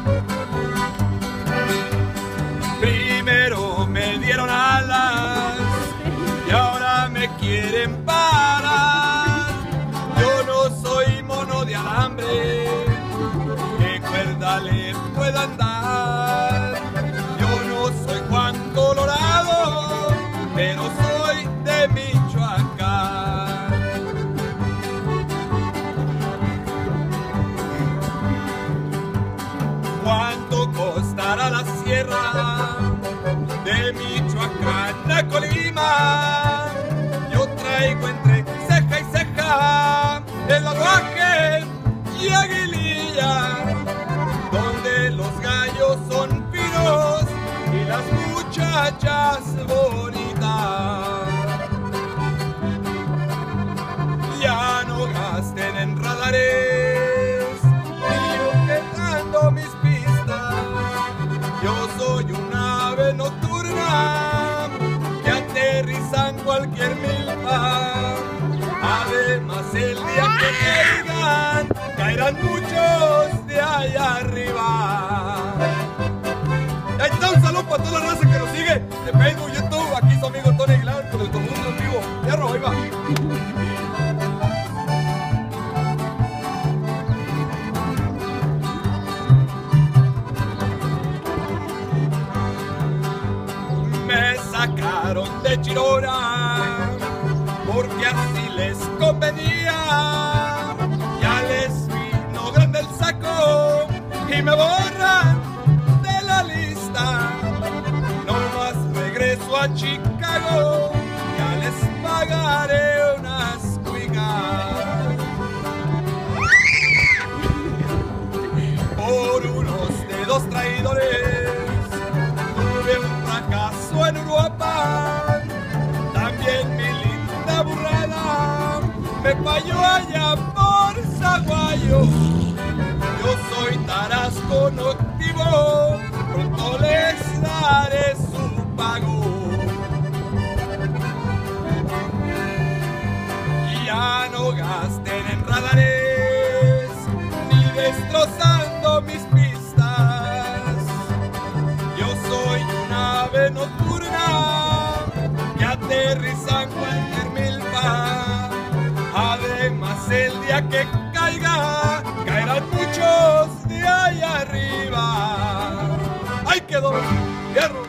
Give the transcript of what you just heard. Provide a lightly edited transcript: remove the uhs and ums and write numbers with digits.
Primero me dieron alas y ahora me quieren parar. Yo no soy mono de alambre, ¿qué cuerda le puedo andar? Yo no soy Juan Colorado, pero soy de Michoacán. ¿Cuánto costará la sierra de Michoacán a Colima? Yo traigo entre ceja y ceja el aguaje y aguililla, donde los gallos son finos y las muchachas bonitas. Ya no gasten en radares ni objetando mis pistas. Yo soy un ave nocturna que aterriza en cualquier milpa. Además el día que caigan, caerán muchos de allá arriba. Ahí está un saludo para toda la raza que nos sigue de Facebook, YouTube. Aquí su amigo Tony Aguilar con el conjunto en vivo. Fierro, ahí va. Me sacaron de Chirona porque así les convenía. Ya les vino grande el saco y me borran de la lista. No más regreso a Chicago, ya les pagaré unas cuigas. Por unos dedos traidores tuve un fracaso en Uruapan. También mi linda burrada me falló allá por Zaguayo. Yo soy tarasco noctivo, pronto les daré su pago. Ya no gasten en radares ni destrozando mis pistas. Yo soy un ave nocturna que aterriza en cualquier milpa. Además el día que caiga, caerán muchos de allá arriba. ¡Ay, quedó! ¡Fierro!